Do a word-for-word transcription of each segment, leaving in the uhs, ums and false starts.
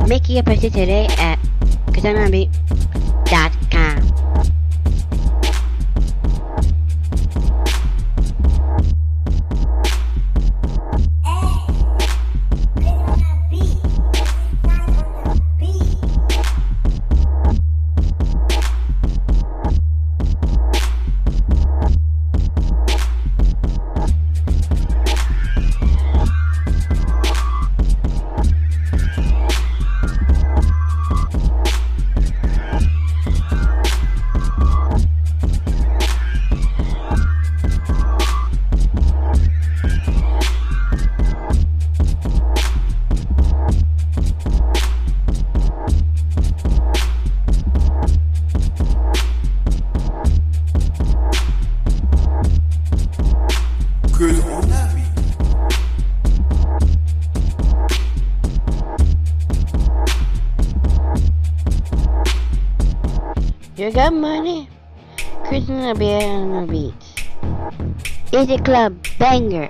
Make your purchase today at kazanabeat dot com. Chris on that beat. You got money? Chris on the beat on the beats. Easy Club Banger.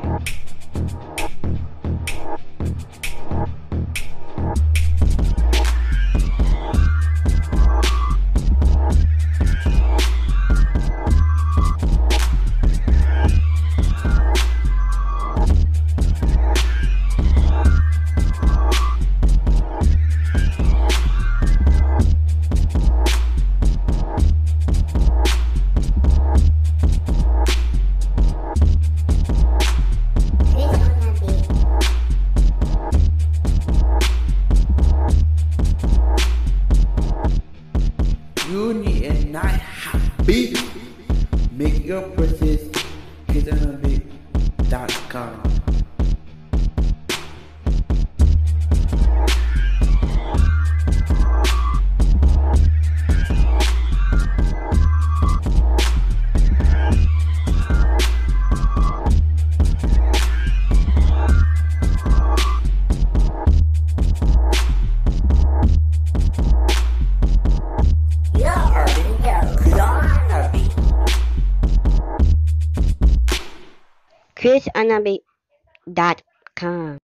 You need a nice hot beat. Make your purchase kazanabeat dot com. Chris on the beat dot com.